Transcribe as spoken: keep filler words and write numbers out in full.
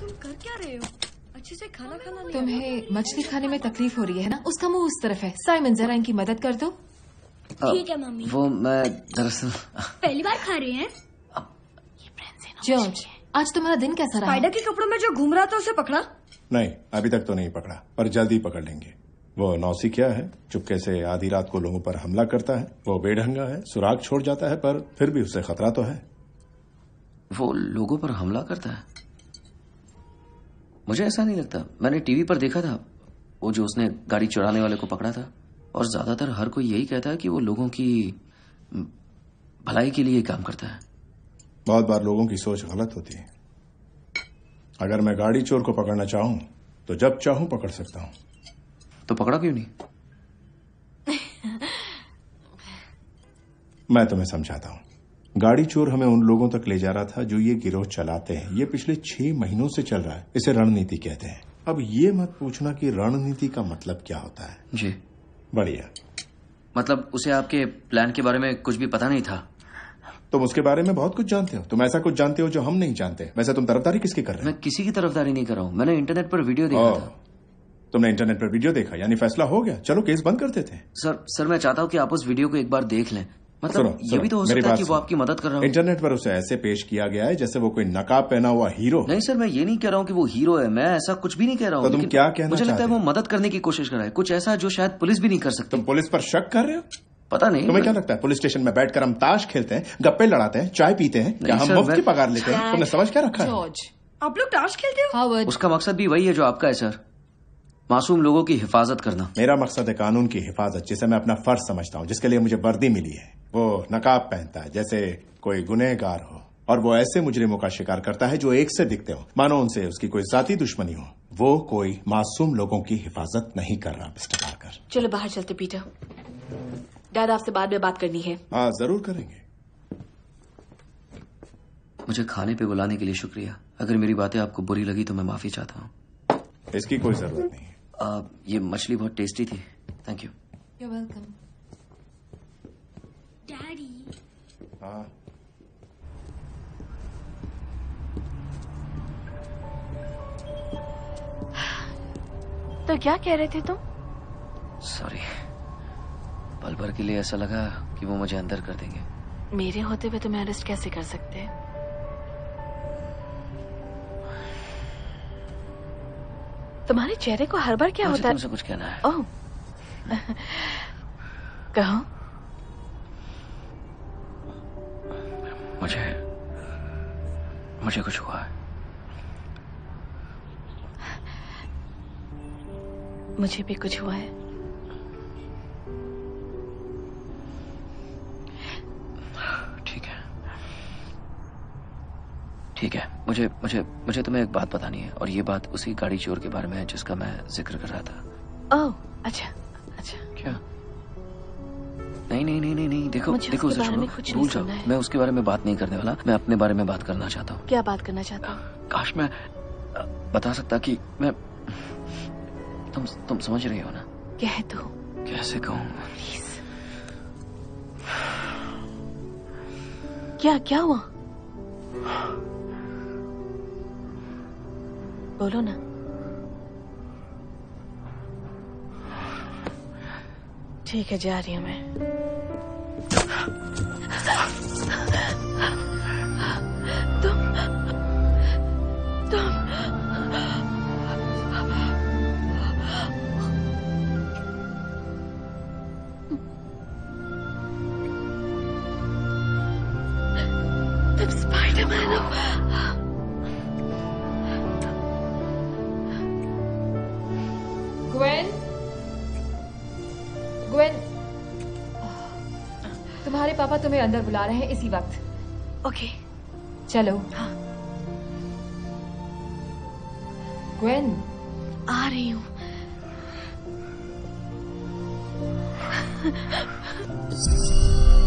कर क्या रहे हो? अच्छे से खाना खाना नहीं। तुम्हें मछली खाने में तकलीफ हो रही है ना? उसका मुंह उस तरफ है। साइमन जरा इनकी मदद कर दो। ठीक है मम्मी। वो मैं दरअसल पहली बार खा रहे हैं। जॉर्ज, आज तुम्हारा दिन कैसा रहा? स्पाइडर के कपड़ों में जो घूम रहा था उसे पकड़ा? नहीं, अभी तक तो नहीं पकड़ा, पर जल्दी पकड़ लेंगे। वो नौसिखिया है, चुपके से आधी रात को लोगों पर हमला करता है। वो बेढंगा है, सुराग छोड़ जाता है, पर फिर भी उससे खतरा तो है। वो लोगों पर हमला करता है? मुझे ऐसा नहीं लगता। मैंने टीवी पर देखा था वो जो उसने गाड़ी चुराने वाले को पकड़ा था, और ज्यादातर हर कोई यही कहता है कि वो लोगों की भलाई के लिए काम करता है। बहुत बार लोगों की सोच गलत होती है। अगर मैं गाड़ी चोर को पकड़ना चाहूं तो जब चाहूं पकड़ सकता हूं। तो पकड़ा क्यों नहीं? मैं तुम्हें समझाता हूं। गाड़ी चोर हमें उन लोगों तक ले जा रहा था जो ये गिरोह चलाते हैं। ये पिछले छह महीनों से चल रहा है। इसे रणनीति कहते हैं। अब ये मत पूछना कि रणनीति का मतलब क्या होता है। जी बढ़िया। मतलब उसे आपके प्लान के बारे में कुछ भी पता नहीं था? तुम उसके बारे में बहुत कुछ जानते हो। तुम ऐसा कुछ जानते हो जो हम नहीं जानते। वैसे तुम तरफदारी किसकी कर रहे हो? मैं किसी की तरफदारी नहीं कर रहा हूँ। मैंने इंटरनेट पर वीडियो देखा था। तुमने इंटरनेट पर वीडियो देखा, यानी फैसला हो गया। चलो केस बंद करते थे। सर सर मैं चाहता हूँ कि आप उस वीडियो को एक बार देख लें। मतलब सुनो, ये सुनो, भी तो हो मेरी सकता है बात कि वो सुनो। आपकी मदद कर रहा हो। इंटरनेट पर उसे ऐसे पेश किया गया है जैसे वो कोई नकाब पहना हुआ हीरो। नहीं सर, मैं ये नहीं कह रहा हूँ कि वो हीरो है। मैं ऐसा कुछ भी नहीं कह रहा हूँ। तो तुम क्या कहना मुझे लगता है चाहते वो हो? मदद करने की कोशिश कर रहा है, कुछ ऐसा जो शायद पुलिस भी नहीं कर सकती। तुम पुलिस पर शक कर रहे हो? पता नहीं। तुम्हें क्या लगता है पुलिस स्टेशन में बैठकर हम ताश खेलते हैं, गप्पे लड़ाते हैं, चाय पीते हैं, या हम मुफ्त की पगार लेते हैं? तुमने समझ क्या रखा है? जॉर्ज, आप लोग ताश खेलते हो? हावर्ड, उसका मकसद भी वही है जो आपका है सर, मासूम लोगों की हिफाजत करना। मेरा मकसद है कानून की हिफाजत, जिसे मैं अपना फर्ज समझता हूँ, जिसके लिए मुझे वर्दी मिली है। वो नकाब पहनता है जैसे कोई गुनहगार हो, और वो ऐसे मुजरिमों का शिकार करता है जो एक से दिखते हो, मानो उनसे उसकी कोई जाती दुश्मनी हो। वो कोई मासूम लोगों की हिफाजत नहीं कर रहा मिस्टर पार्कर। चलो बाहर चलते पीटर। डैड आपसे बाद में बात करनी है। हाँ जरूर करेंगे। मुझे खाने पे बुलाने के लिए शुक्रिया। अगर मेरी बातें आपको बुरी लगी तो मैं माफी चाहता हूँ। इसकी कोई जरूरत नहीं है। आ, ये मछली बहुत टेस्टी थी। Thank you. You're welcome. Daddy. हाँ तो क्या कह रहे थे तुम? सॉरी, पल भर के लिए ऐसा लगा कि वो मुझे अंदर कर देंगे। मेरे होते हुए तुम्हें अरेस्ट कैसे कर सकते हैं? तुम्हारे चेहरे को हर बार क्या मुझे होता है? तुमसे कुछ कहना है। ओह कहो। मुझे मुझे कुछ हुआ है। मुझे भी कुछ हुआ है। ठीक है ठीक है मुझे मुझे मुझे तुम्हें एक बात बतानी है, और ये बात उसी गाड़ी चोर के बारे में है जिसका मैं जिक्र कर रहा था। ओह अच्छा अच्छा। क्या? नहीं नहीं नहीं नहीं नहीं देखो मुझे देखो उसके बारे छोड़ो, में कुछ भूल नहीं जाओ। सुनना है। मैं उसके बारे में बात नहीं करने वाला। मैं अपने बारे में बात करना चाहता हूँ। क्या बात करना चाहता हूँ? काश मैं बता सकता कि मैं तुम तुम समझ रही हो ना? कह दो। कैसे कहूँ? प्लीज। क्या क्या हुआ? बोलो ना। ठीक है, जा रही हूँ मैं। तुम तुम तुम स्पाइडरमैन हो। ग्वेन, ग्वेन, तुम्हारे पापा तुम्हें अंदर बुला रहे हैं इसी वक्त। ओके चलो। हाँ ग्वेन, आ रही हूँ। Thank you.